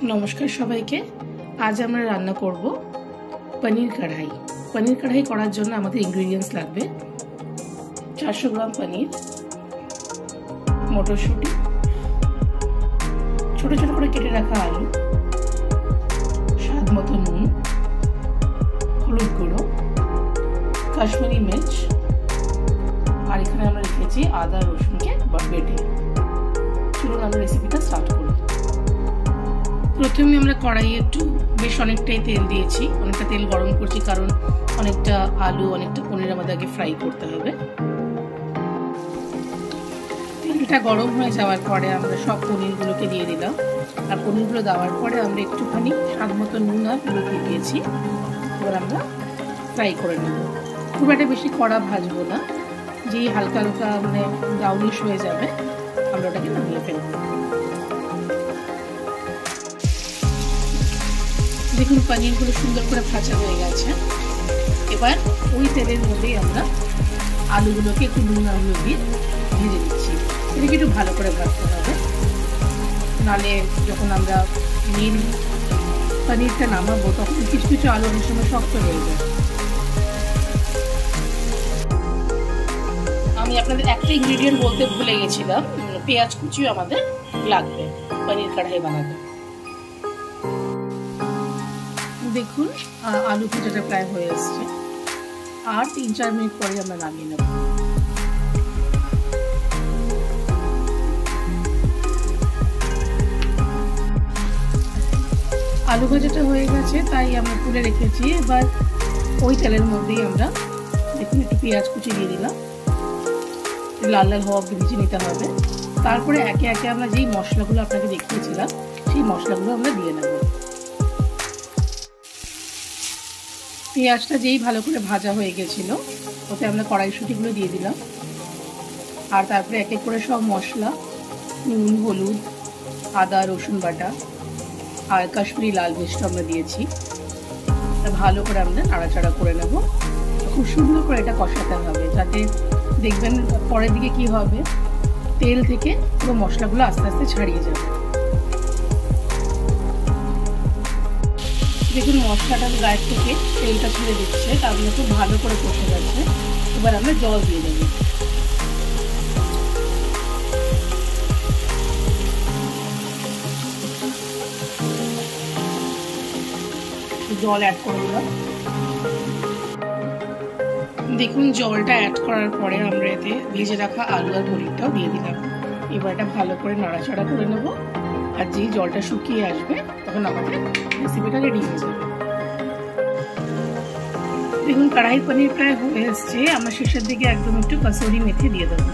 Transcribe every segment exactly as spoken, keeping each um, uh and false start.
নমস্কার সবাইকে। আজ আমরা রান্না করব পনির কড়াই। পনির কড়াই করার জন্য আমাদের ইনগ্রেডিয়েন্টস লাগবে চারশো গ্রাম পনির, মটরশুঁটি, ছোট ছোট করে কেটে রাখা আলু, স্বাদ মতো নুন, হলুদ গুঁড়ো, কাশ্মীরি মির্চ, আর এখানে আমরা রেখেছি আদা রসুনকে বেটে। চলুন আমরা রেসিপিটা স্টার্ট করি। প্রথমে আমরা কড়াইয়ে একটু বেশ অনেকটাই তেল দিয়েছি, অনেকটা তেল গরম করছি কারণ অনেকটা আলু অনেকটা পনির আমাদের আগে ফ্রাই করতে হবে। তেলটা গরম হয়ে যাওয়ার পরে আমরা সব পনিরগুলোকে দিয়ে দিলাম, আর পনিরগুলো দেওয়ার পরে আমরা একটুখানি স্বাদ মতো নুন আর হলুদ দিয়ে দিয়েছি। এবার আমরা ফ্রাই করে নেব। খুব একটা বেশি কড়া ভাজবো না, যেই হালকা হালকা মানে ব্রাউনিশ হয়ে যাবে আমরা ওটাকে নামিয়ে ফেলবো। দেখুন পনিরগুলো সুন্দর করে ভাজা হয়ে গেছে। এবার ওই তেলের মধ্যেই আমরা আলুগুলোকে একটু নুন আর হলুদ দিয়ে ভেজে দিচ্ছি। এটাকে একটু ভালো করে ভাজতে হবে, নাহলে যখন আমরা মেন পনিরটা নামাবো তখন কিছু কিছু আলু অনেক সময় শক্ত হয়ে যায়। আমি আপনাদের একটা ইনগ্রেডিয়েন্ট বলতে ভুলে গেছিলাম, পেঁয়াজ কুচিও আমাদের লাগবে পনির কড়াই বানাতে। দেখুন আলু ভাজাটা প্রায় হয়ে এসছে, আর তিন চার মিনিট পরে আমরা নামিয়ে নেব। আলু ভাজাটা হয়ে গেছে তাই আমরা তুলে রেখেছি। এবার ওই তেলের মধ্যেই আমরা দেখুন একটু পেঁয়াজ কুচি দিয়ে দিলাম, লাল লাল হওয়া ভেজে নিতে হবে। তারপরে একে একে আমরা যেই মশলাগুলো আপনাকে দেখিয়েছিলাম সেই মশলাগুলো আমরা দিয়ে নেব। পেঁয়াজটা যেই ভালো করে ভাজা হয়ে গেছিল ওতে আমরা কড়াইশুঁটিগুলো দিয়ে দিলাম, আর তারপরে এক এক করে সব মশলা নুন হলুদ আদা রসুন বাটা আর কাশ্মীরি লাল মির্চটা আমরা দিয়েছি। ভালো করে আমরা নাড়াচাড়া করে নেব। খুব সুন্দর করে এটা কষাতে হবে, যাতে দেখবেন পরের দিকে কি হবে তেল থেকে পুরো মশলাগুলো আস্তে আস্তে ছাড়িয়ে যাবে। দেখুন মশলাটা গায়ের থেকে তেলটা ছেড়ে দিচ্ছে, তার জন্য খুব ভালো করে কষে যাচ্ছে। এবার আমরা জল দিয়ে দেব। জল অ্যাড করে দিলাম। দেখুন জলটা অ্যাড করার পরে আমরা এতে ভেজে রাখা আলু আর পনিরটাও দিয়ে দিলাম। এবার এটা ভালো করে নাড়াচাড়া করে নেব, আর যেই জলটা শুকিয়ে আসবে তখন আমাদের রেসিপিটা রেডি হয়ে যাবে। দেখুন কড়াই পনির প্রায় হয়ে এসছে। আমরা শেষের দিকে একদম একটু কসুরি মেথি দিয়ে দেবো।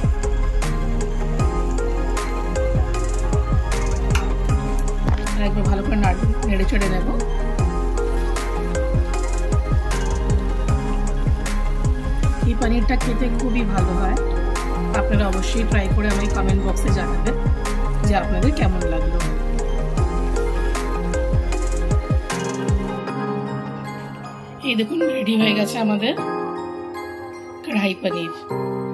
একবার ভালো করে নেড়ে চেড়ে নেব। এই পনিরটা খেতে খুবই ভালো হয়, আপনারা অবশ্যই ট্রাই করে আমায় কমেন্ট বক্সে জানাবেন যে আপনাদের কেমন লাগলো। এই দেখুন রেডি হয়ে গেছে আমাদের কড়াই পনির।